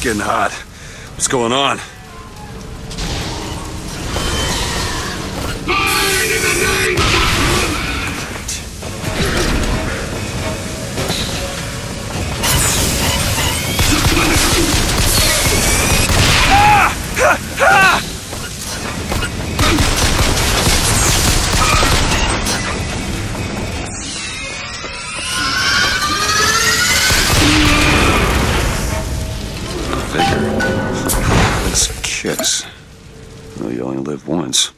getting hot. What's going on? Kicks. Well, you only live once.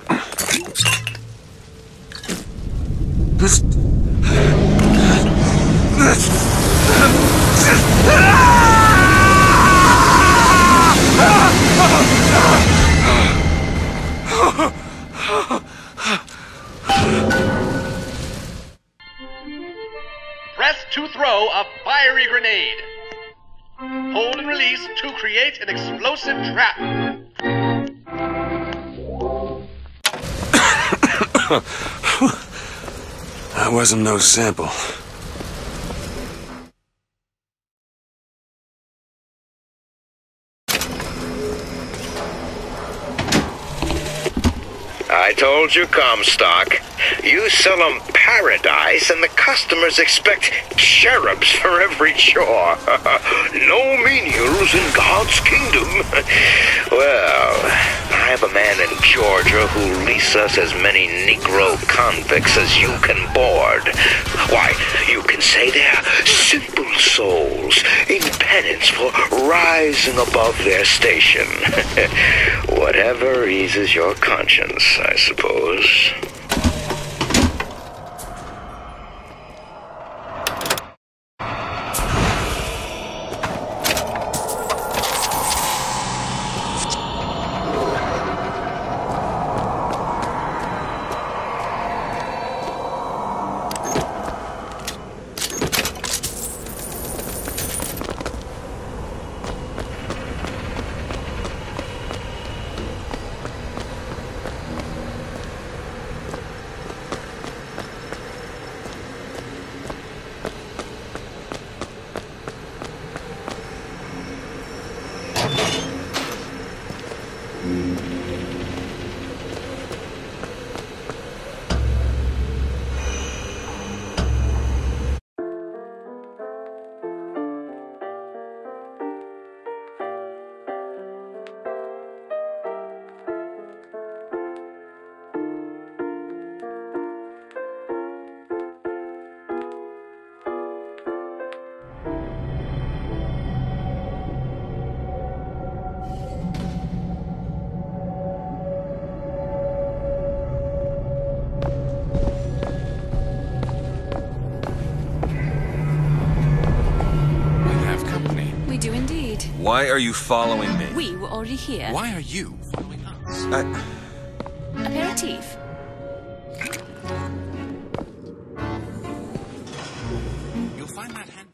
Press to throw a fiery grenade. Hold and release to create an explosive trap. That wasn't no sample. I told you, Comstock. You sell 'em paradise, and the customers expect cherubs for every chore. No menials in God's kingdom. Well, I have a man in Georgia who'll lease us as many Negro convicts as you can board. Why, you can say they're simple souls in penance for rising above their station. Whatever eases your conscience, I suppose. Why are you following me? We were already here. Why are you following us? Aperitif. You'll find that handy.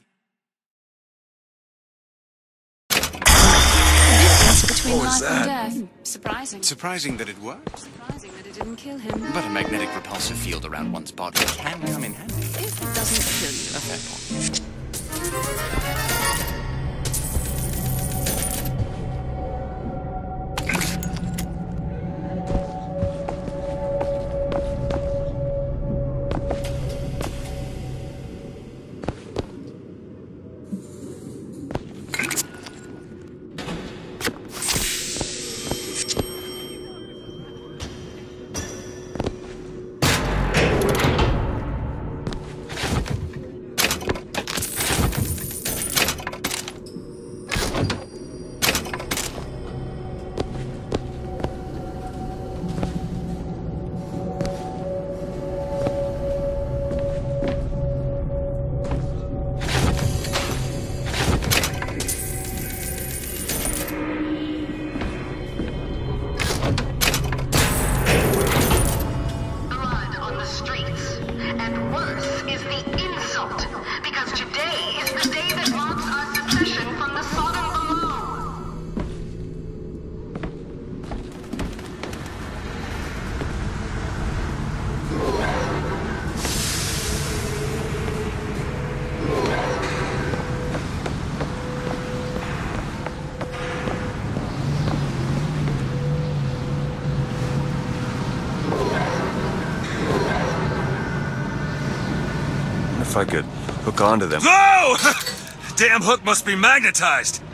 The difference between What was life and that? death. Surprising. Surprising that it worked. Surprising that it didn't kill him. But a magnetic repulsive field around one's body can come in handy. If it doesn't kill you. A fair point. I could hook onto them. Whoa! Damn hook must be magnetized.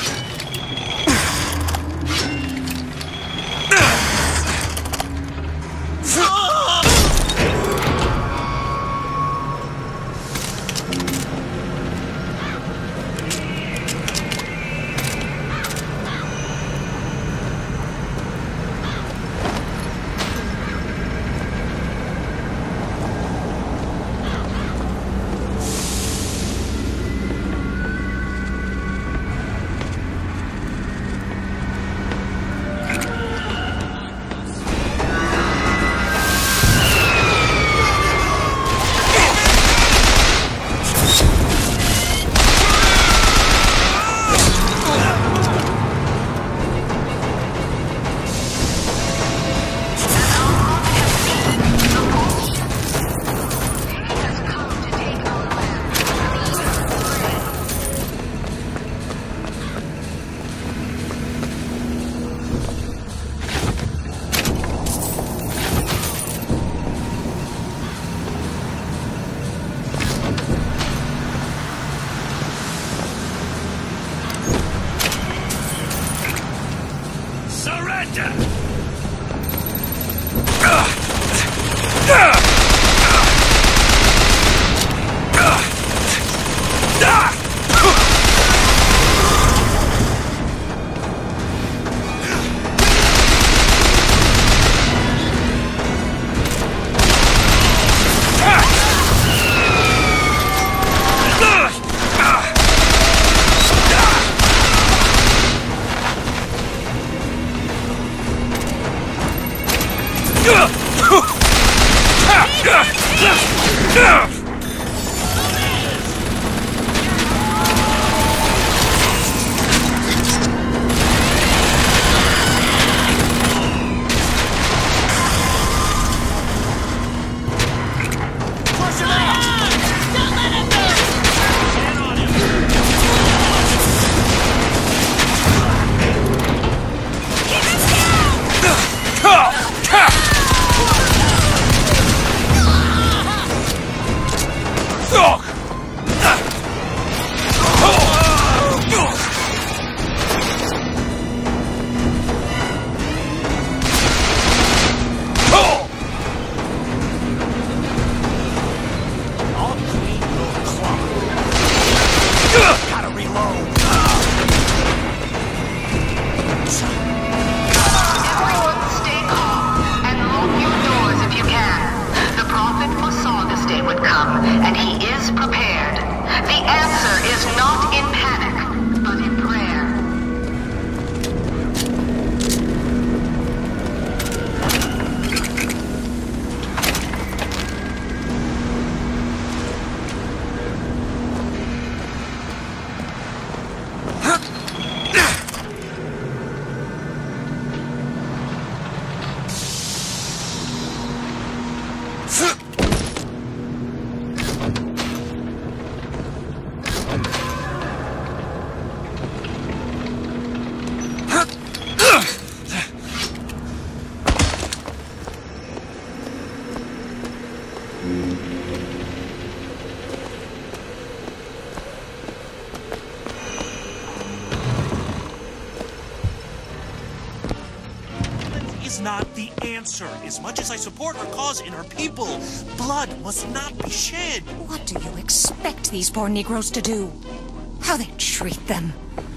Not the answer. As much as I support our cause and our people, blood must not be shed. What do you expect these poor Negroes to do? How they treat them?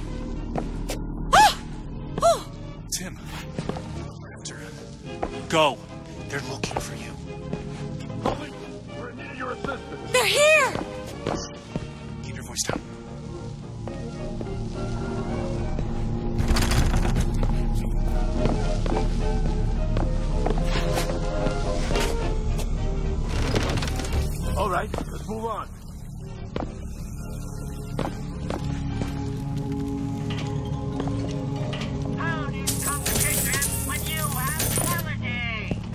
Tim, go. They're looking for you. We're in need of your assistance. They're here! Keep your voice down. All right, let's move on. How do you competition when you have quality?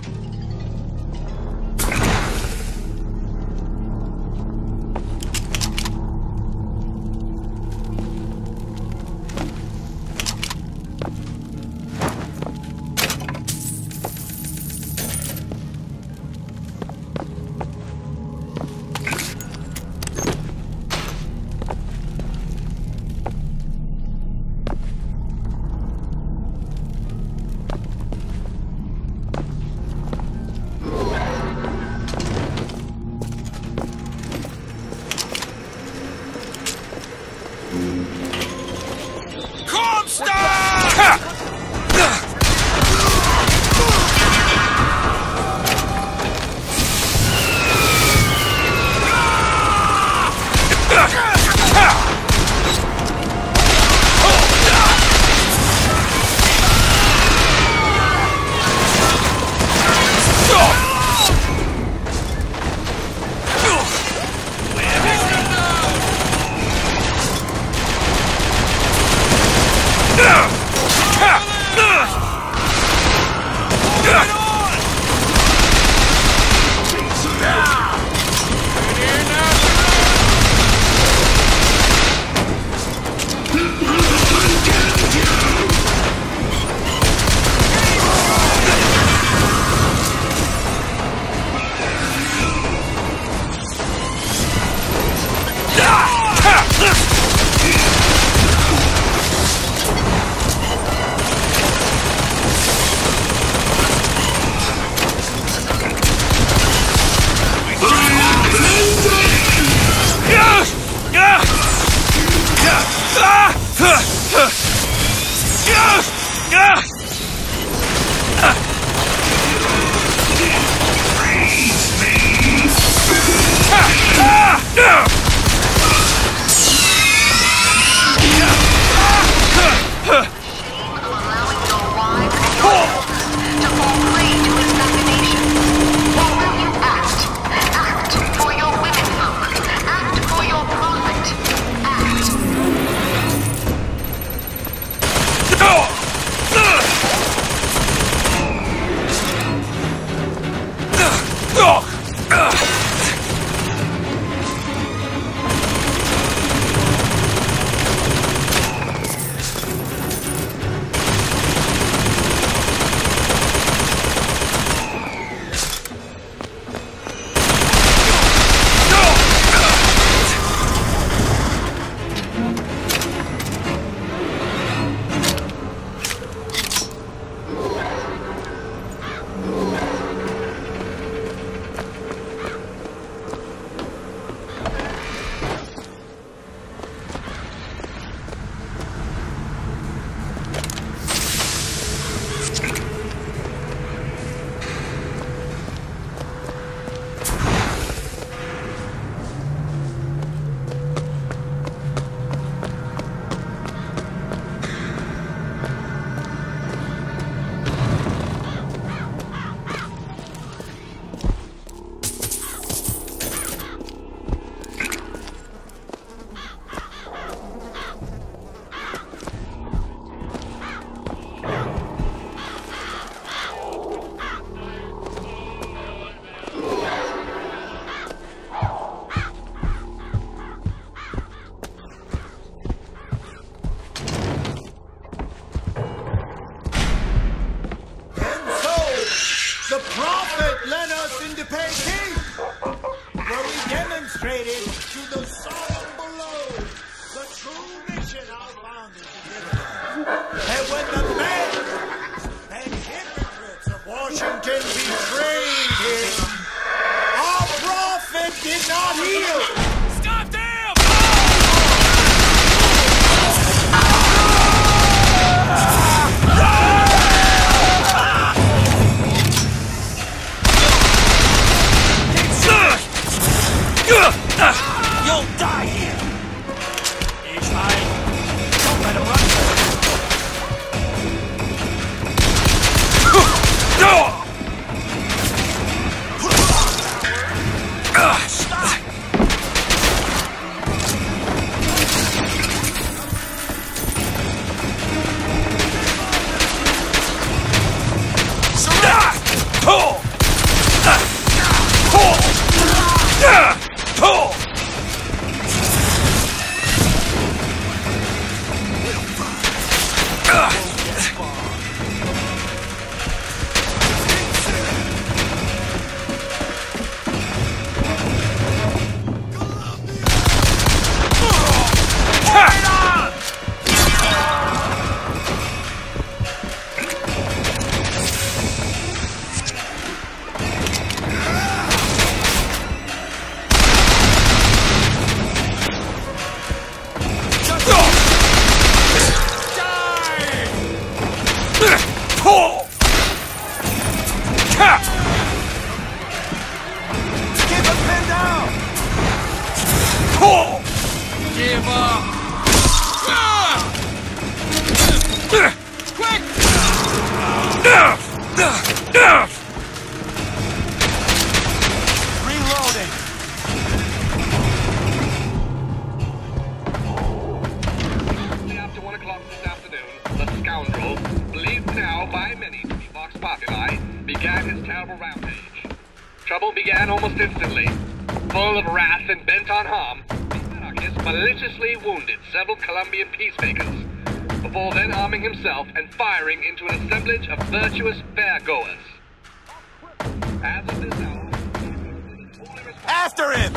terrible rampage. Trouble began almost instantly. Full of wrath and bent on harm, the anarchist maliciously wounded several Colombian peacemakers, before then arming himself and firing into an assemblage of virtuous fairgoers. As of this hour, After him!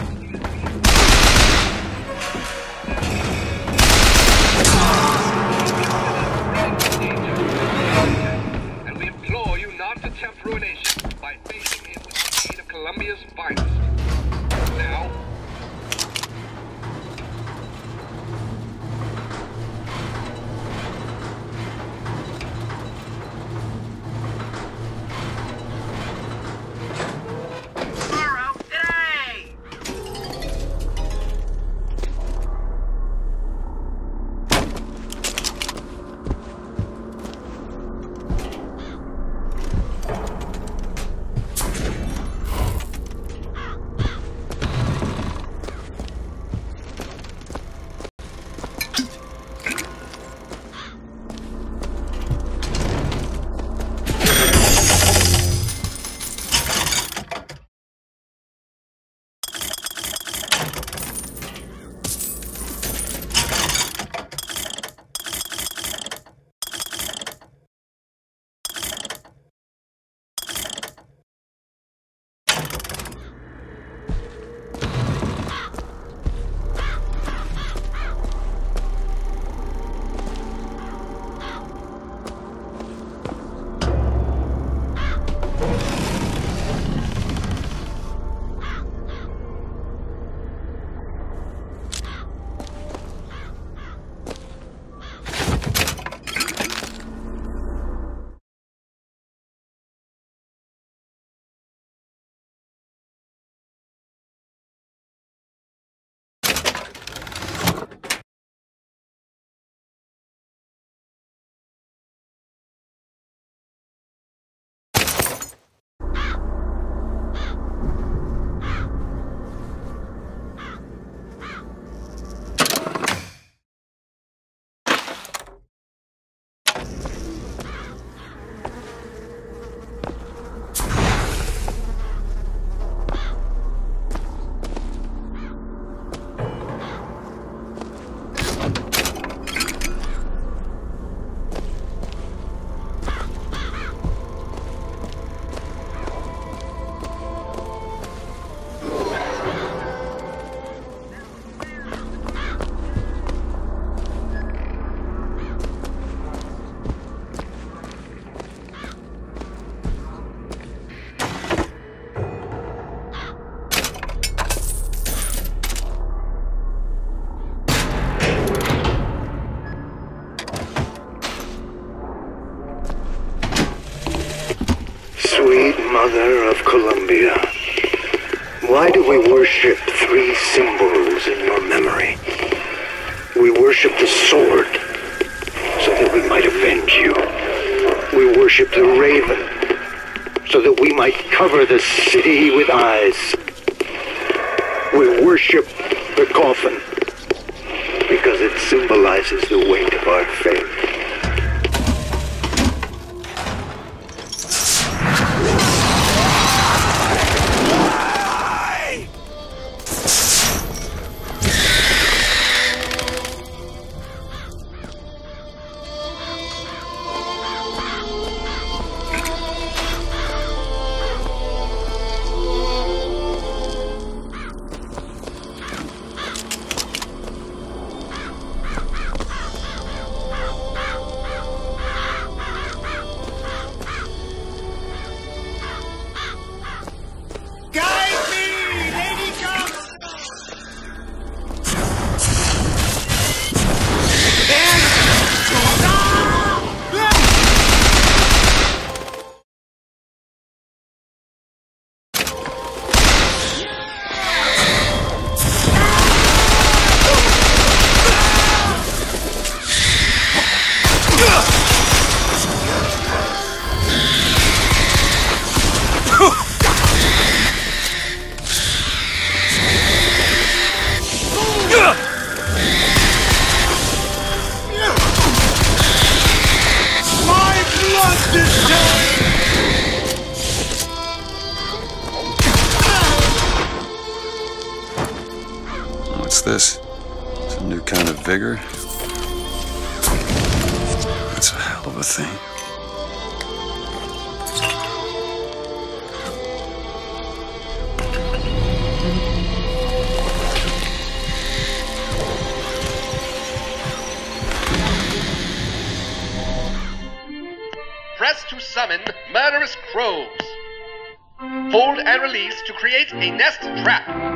and we implore you not to tempt ruination by facing him with the aid of Colombia's finest. Now, Sweet Mother of Columbia, why do we worship three symbols in your memory? We worship the sword, so that we might avenge you. We worship the raven, so that we might cover the city with eyes. We worship the coffin, because it symbolizes the weight of our faith. A new kind of vigor. That's a hell of a thing. Press to summon murderous crows. Hold and release to create a nest trap.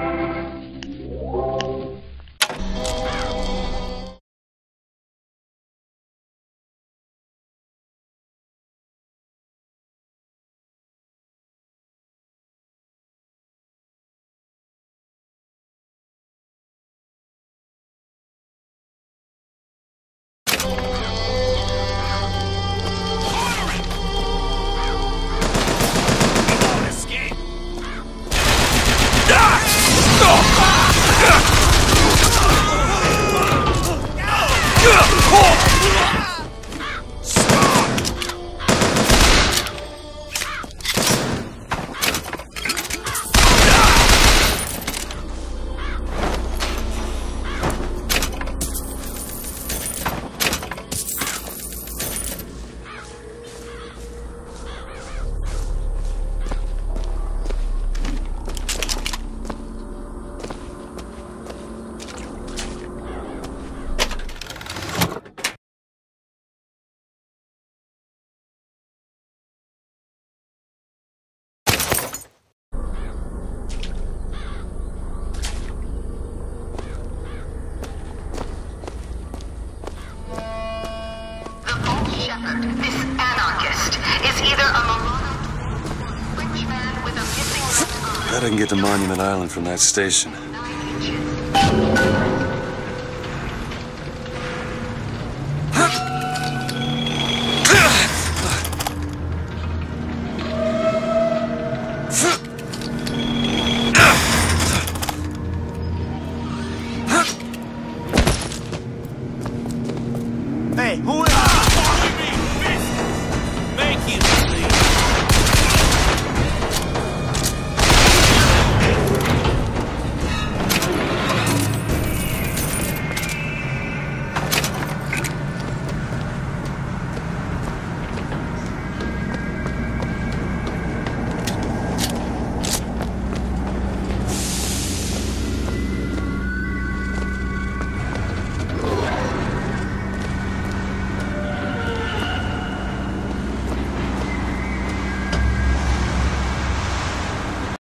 This anarchist is either a marauder, a French man with a missing left arm. Bet I can get to Monument Island from that station. Hey, who is...